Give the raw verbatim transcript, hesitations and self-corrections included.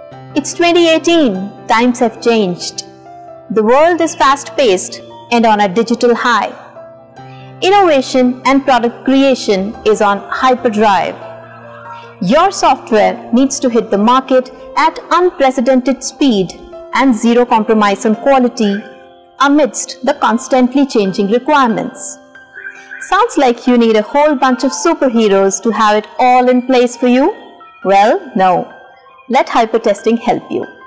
It's twenty eighteen, times have changed. The world is fast-paced and on a digital high. Innovation and product creation is on hyperdrive. Your software needs to hit the market at unprecedented speed and zero compromise on quality amidst the constantly changing requirements. Sounds like you need a whole bunch of superheroes to have it all in place for you? Well, no. Let hypertesting help you.